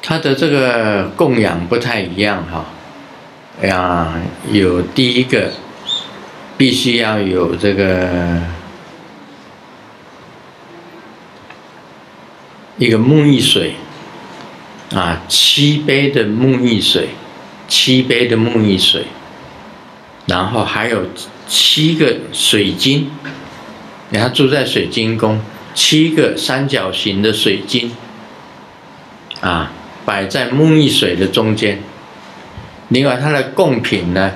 它的这个供养不太一样哈。有第一个，必须要有这个一个沐浴水，7杯的沐浴水，7杯的沐浴水，然后还有7个水晶，他住在水晶宫，7个三角形的水晶，摆在沐浴水的中间。另外，它的贡品呢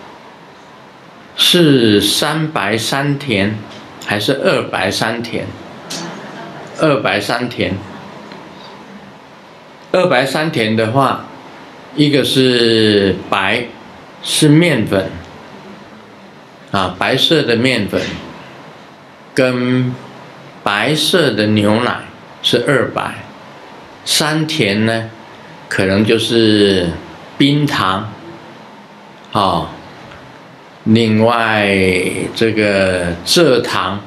是3白3甜还是2白3甜？2白3甜。2白3甜的话，一个是白，是面粉，白色的面粉，跟白色的牛奶是2白。3甜呢，可能就是冰糖，另外这个蔗糖、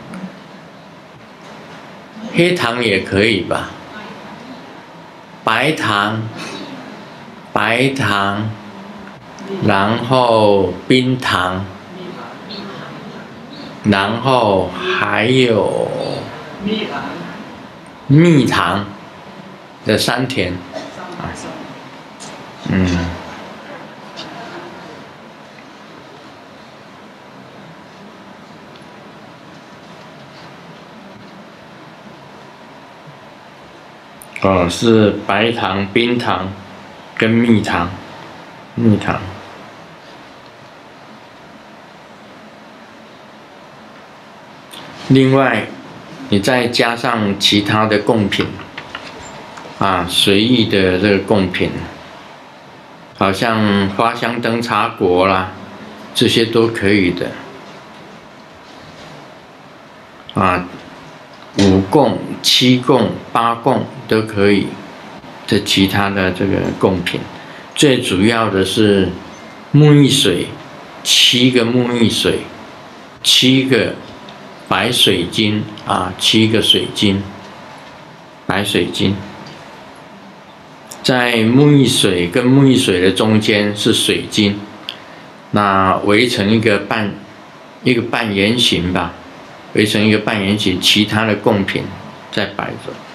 黑糖也可以吧，白糖，然后冰糖，然后还有蜜糖的3甜，是白糖、冰糖跟蜜糖，另外，你再加上其他的贡品，随意的这个贡品，好像花香灯茶果啦，这些都可以的。5供、7供、8供都可以。这其他的这个贡品，最主要的是沐浴水，7个沐浴水，7个白水晶，7个水晶，白水晶。在沐浴水跟沐浴水的中间是水晶，那围成一个半圆形吧，围成一个半圆形，其他的贡品再摆着。